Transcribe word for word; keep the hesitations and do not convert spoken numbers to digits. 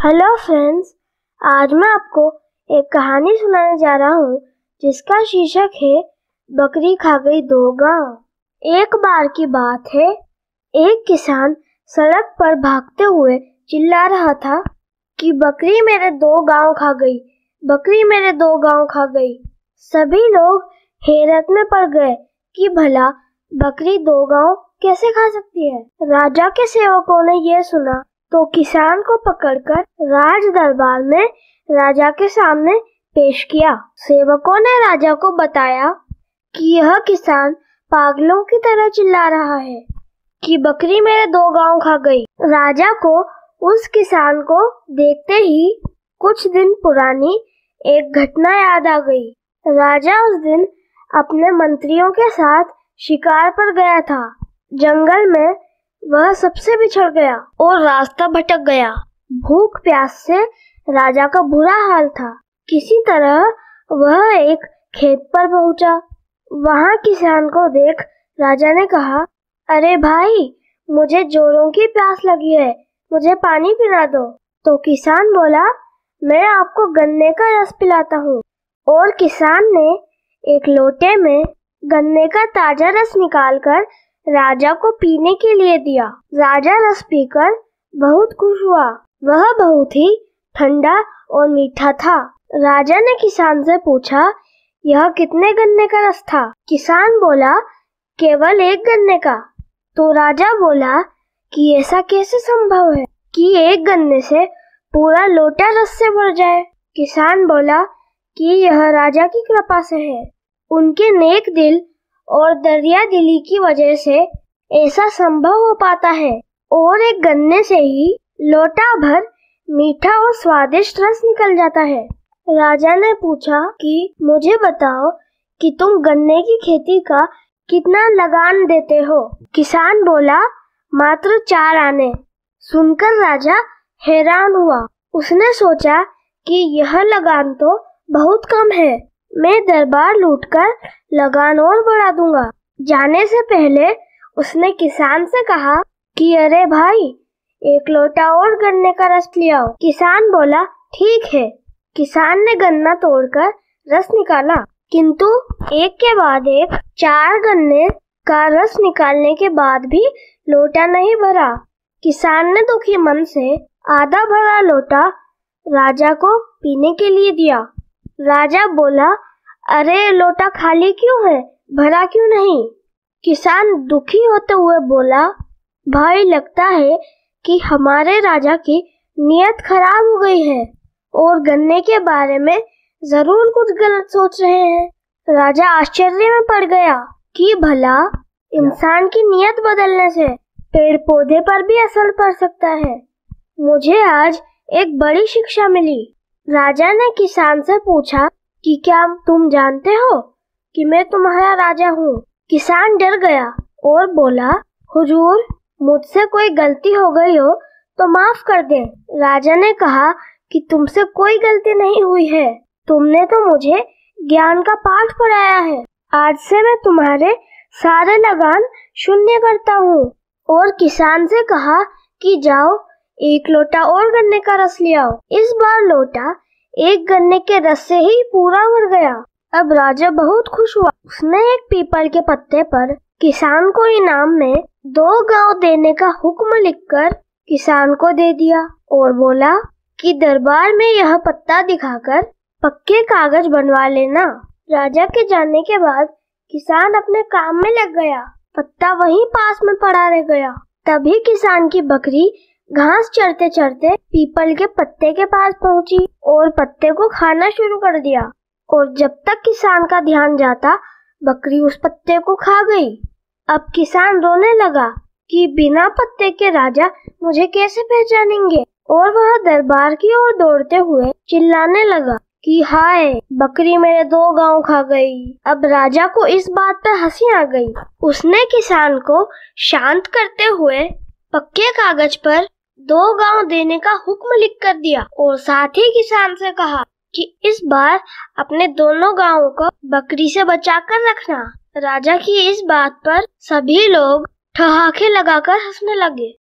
Hello friends, आज मैं आपको एक कहानी सुनाने जा रहा हूँ जिसका शीर्षक है बकरी खा गई दो गांव। एक बार की बात है, एक किसान सड़क पर भागते हुए चिल्ला रहा था कि बकरी मेरे दो गांव खा गई, बकरी मेरे दो गांव खा गई। सभी लोग हैरत में पड़ गए कि भला बकरी दो गांव कैसे खा सकती है। राजा के सेवकों ने यह सुना तो किसान को पकड़कर राज दरबार में राजा के सामने पेश किया। सेवकों ने राजा को बताया कि यह किसान पागलों की तरह चिल्ला रहा है कि बकरी मेरे दो गांव खा गई। राजा को उस किसान को देखते ही कुछ दिन पुरानी एक घटना याद आ गई। राजा उस दिन अपने मंत्रियों के साथ शिकार पर गया था। जंगल में वह सबसे बिछड़ गया और रास्ता भटक गया। भूख प्यास से राजा का बुरा हाल था। किसी तरह वह एक खेत पर पहुंचा। वहां किसान को देख राजा ने कहा, अरे भाई, मुझे जोरों की प्यास लगी है, मुझे पानी पिला दो। तो किसान बोला, मैं आपको गन्ने का रस पिलाता हूँ। और किसान ने एक लोटे में गन्ने का ताजा रस निकालकर राजा को पीने के लिए दिया। राजा रस पीकर बहुत खुश हुआ। वह बहुत ही ठंडा और मीठा था। राजा ने किसान से पूछा, यह कितने गन्ने का रस था? किसान बोला, केवल एक गन्ने का। तो राजा बोला कि ऐसा कैसे संभव है कि एक गन्ने से पूरा लोटा रस से भर जाए? किसान बोला कि यह राजा की कृपा से है। उनके नेक दिल और दरिया दिली की वजह से ऐसा संभव हो पाता है। और एक गन्ने से ही लोटा भर मीठा और स्वादिष्ट रस निकल जाता है। राजा ने पूछा कि मुझे बताओ कि तुम गन्ने की खेती का कितना लगान देते हो? किसान बोला, मात्र चार आने। सुनकर राजा हैरान हुआ। उसने सोचा कि यह लगान तो बहुत कम है, मैं दरबार लूटकर लगान और बढ़ा दूंगा। जाने से पहले उसने किसान से कहा कि अरे भाई, एक लोटा और गन्ने का रस ले आओ। किसान बोला, ठीक है। किसान ने गन्ना तोड़कर रस निकाला, किंतु एक के बाद एक चार गन्ने का रस निकालने के बाद भी लोटा नहीं भरा। किसान ने दुखी मन से आधा भरा लोटा राजा को पीने के लिए दिया। राजा बोला, अरे लोटा खाली क्यों है, भरा क्यों नहीं? किसान दुखी होते हुए बोला, भाई, लगता है कि हमारे राजा की नीयत खराब हो गई है और गन्ने के बारे में जरूर कुछ गलत सोच रहे हैं। राजा आश्चर्य में पड़ गया कि भला इंसान की नीयत बदलने से पेड़ पौधे पर भी असर पड़ सकता है। मुझे आज एक बड़ी शिक्षा मिली। राजा ने किसान से पूछा कि क्या तुम जानते हो कि मैं तुम्हारा राजा हूँ? किसान डर गया और बोला, हुजूर, मुझसे कोई गलती हो गई हो तो माफ कर दें। राजा ने कहा कि तुमसे कोई गलती नहीं हुई है, तुमने तो मुझे ज्ञान का पाठ पढ़ाया है। आज से मैं तुम्हारे सारे लगान शून्य करता हूँ। और किसान से कहा कि जाओ, एक लोटा और गन्ने का रस ले आओ। इस बार लोटा एक गन्ने के रस से ही पूरा भर गया। अब राजा बहुत खुश हुआ। उसने एक पीपल के पत्ते पर किसान को इनाम में दो गांव देने का हुक्म लिखकर किसान को दे दिया और बोला कि दरबार में यह पत्ता दिखाकर पक्के कागज बनवा लेना। राजा के जाने के बाद किसान अपने काम में लग गया। पत्ता वहीं पास में पड़ा रह गया। तभी किसान की बकरी घास चरते चरते पीपल के पत्ते के पास पहुंची और पत्ते को खाना शुरू कर दिया। और जब तक किसान का ध्यान जाता, बकरी उस पत्ते को खा गई। अब किसान रोने लगा कि बिना पत्ते के राजा मुझे कैसे पहचानेंगे। और वह दरबार की ओर दौड़ते हुए चिल्लाने लगा कि हाय, बकरी मेरे दो गांव खा गई। अब राजा को इस बात पर हंसी आ गई। उसने किसान को शांत करते हुए पक्के कागज पर दो गांव देने का हुक्म लिख कर दिया और साथ ही किसान से कहा कि इस बार अपने दोनों गांवों को बकरी से बचाकर रखना। राजा की इस बात पर सभी लोग ठहाके लगाकर हंसने लगे।